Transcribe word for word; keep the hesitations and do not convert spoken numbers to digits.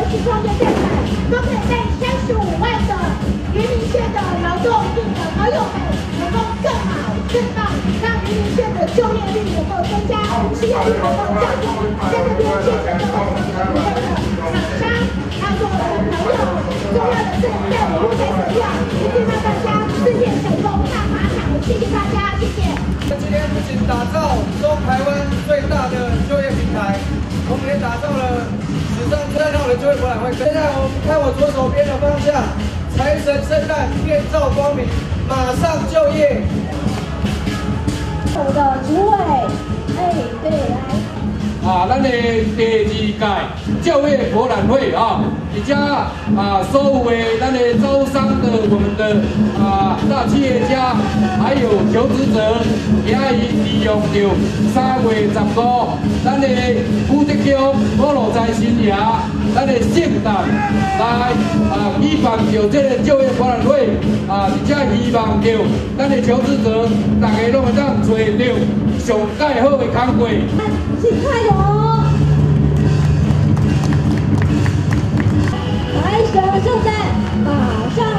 情况就变成都可以被三十五万的云林县的劳动力的好友们能够更好、更棒，让云林县的就业率能够增加，失业率能够降低。在这边谢谢各位我们的厂商，还有我们的朋友，重要的是在我们在这样，一定让大家事业成功大发财。谢谢大家，谢谢。 今天不仅打造中台湾最大的就业平台，我们也打造了史上最热闹的就业博览会。现在我们看我左手边的方向，财神圣诞电照光明，马上就业。 我的主委，哎，对，来。 啊，咱的第二届就业博览会啊，而且啊，所有的咱的招商的我们的啊大企业家，还有求职者，也以利用到三月十五，咱的武德宫五路财神爷，咱的圣诞来啊举办到这个就业博览会啊，而且希望到咱的求职者，大家拢会当找到上介好的工作。 请加油！来，神圣诞马上